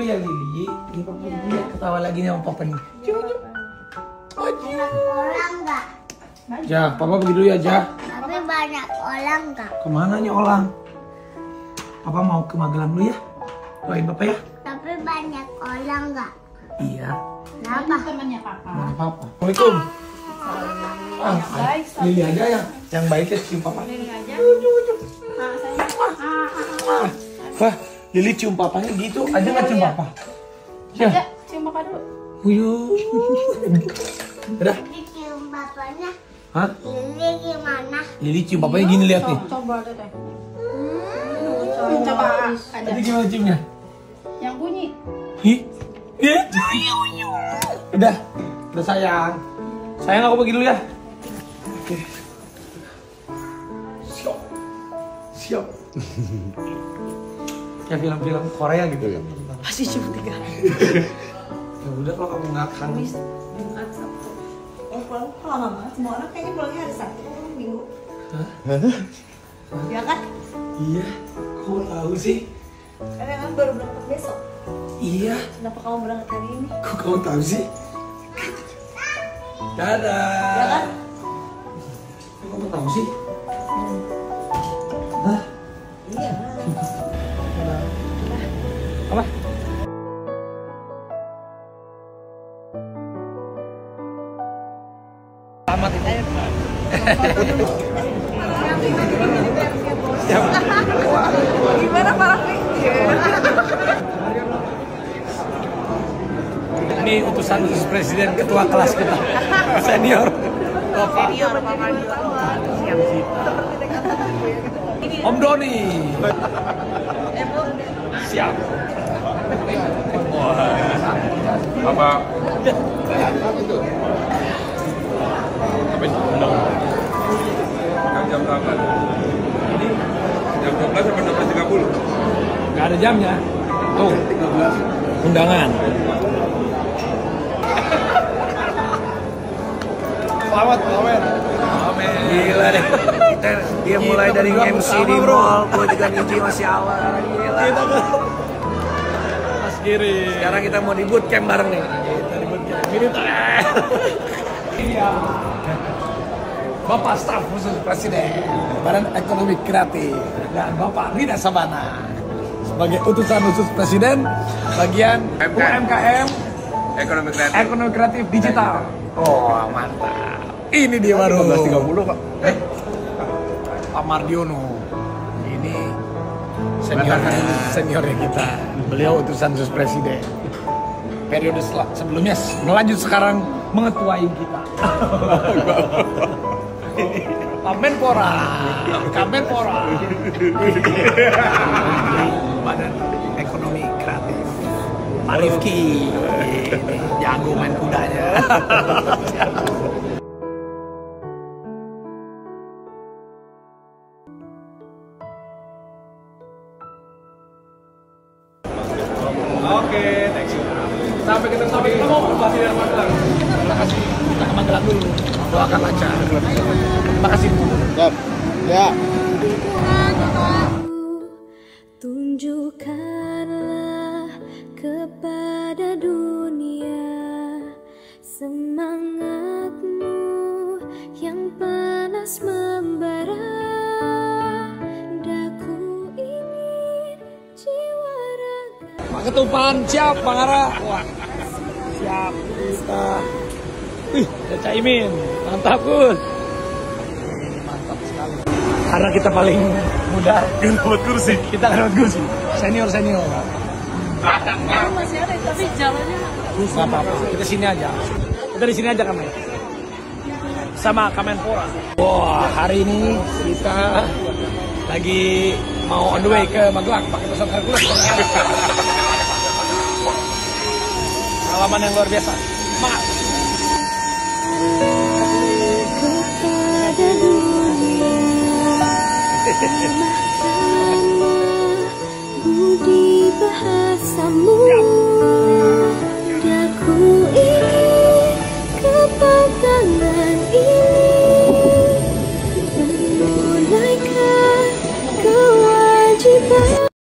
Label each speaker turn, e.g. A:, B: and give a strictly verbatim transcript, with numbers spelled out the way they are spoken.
A: ya Lili. Ini papa pergi dulu ya. Ketawa lagi nih sama papa nih. Coba coba.
B: Banyak orang nggak?
A: Ja, papa pergi dulu ya Ja.
B: Tapi banyak orang nggak?
A: Kemana nih orang? Papa mau ke Magelang dulu ya. Doain papa ya.
B: Tapi banyak orang nggak?
A: Iya.
B: Kenapa?
C: Temannya papa.
A: Mana papa? Assalamualaikum. Ah,
C: Baik,
A: Lili aja yang yang baik ya cium papa.
C: Lili aja.
A: Ah, Wah, Lili cium papanya gitu aja nggak cium papa?
C: Aja,
A: Ya.
C: cium papa dulu.
A: Uyuh. Udah.
B: Cium bapaknya.
A: Hah?
B: Lili gimana?
A: Lili cium papanya gini lihat nih.
C: Coba deh. teh. Hmm, coba ada.
A: Tadi gimana ciumnya?
C: Yang bunyi.
A: Hi. Ih. Udah. Udah sayang. Sayang aku pergi dulu ya. Oke. Siap. Siap. Kayak film-film Korea gitu ya.
C: Pasti cium tiga.
A: Ya udah kalau kamu nggak kangen.
C: Jumat Sabtu. Oh pulang lama banget. Semua orang kayaknya pulangnya hari Sabtu, pulang Minggu.
A: Hah?
C: Ya kan?
A: Iya. Kok tahu sih?
C: Karena kan baru berangkat besok.
A: Iya.
C: Kenapa kamu berangkat hari ini?
A: Kok kamu tahu sih? Dadah.
C: Ya kan?
A: Kok kamu tahu sih? Hah?
C: Iya.
A: Apa? Selamat itu.
C: Gimana para pikir?
A: Ini utusan khusus presiden ketua kelas kita senior.
C: Senior Pak
A: Om Doni. Siap.
D: Apa? Apa itu? Jam berapa? Jam dua belas sampai dua belas tiga puluh.
A: Gak ada jamnya. Tuh. Undangan. Selamat, selamat. Amin. Gila deh. Kita, dia mulai dari M C di mall, gue juga Niji masih awal. Gila. Mas Giri. Sekarang kita mau di bootcamp bareng nih. Kita di bootcamp. Militer. Iya. Bapak staf khusus presiden Badan Ekonomi Kreatif dan Bapak Rida Sabana sebagai utusan khusus presiden bagian U M K M
D: Ekonomi kreatif.
A: Ekonomi Kreatif Digital. Oh mantap. Ini dia baru.
D: lima belas tiga puluh Pak.
A: Eh, Pak Mardiono. Ini senior seniornya kita. Beliau utusan khusus presiden. Periode sel- sebelumnya melanjut sekarang mengetuai kita. Pak Menpora, Kamenpora, Badan Ekonomi Kreatif. Pak Rifki, ini jago main kudanya. Oke, thank you. Sampai ketemu sampai ketemu masih dari Magelang. Terima kasih. Kita ke Magelang dulu. Doakan lancar. Terima kasih.
E: Siap. Ya.
F: Tunjukkanlah kepada dunia semangatmu yang panas membara. Daku ingin jiwa raga.
A: Pak Ketupan, siap Bang Ara. Wah, siap kita. Wih, ada Caimin, mantap Gun. Mantap sekali. Karena kita paling muda, kita dapat kursi. Kita dapat kursi. Senior senior.
C: Masih ada tapi jalannya
A: Gak apa-apa, kita sini aja. Kita di sini aja kami. Sama Kamenpora. Wah, hari ini kita lagi mau on the way ke Magelang pakai pesawat Hercules. Pengalaman yang luar biasa. Semangat.
F: Kepada dunia budi bahasamu.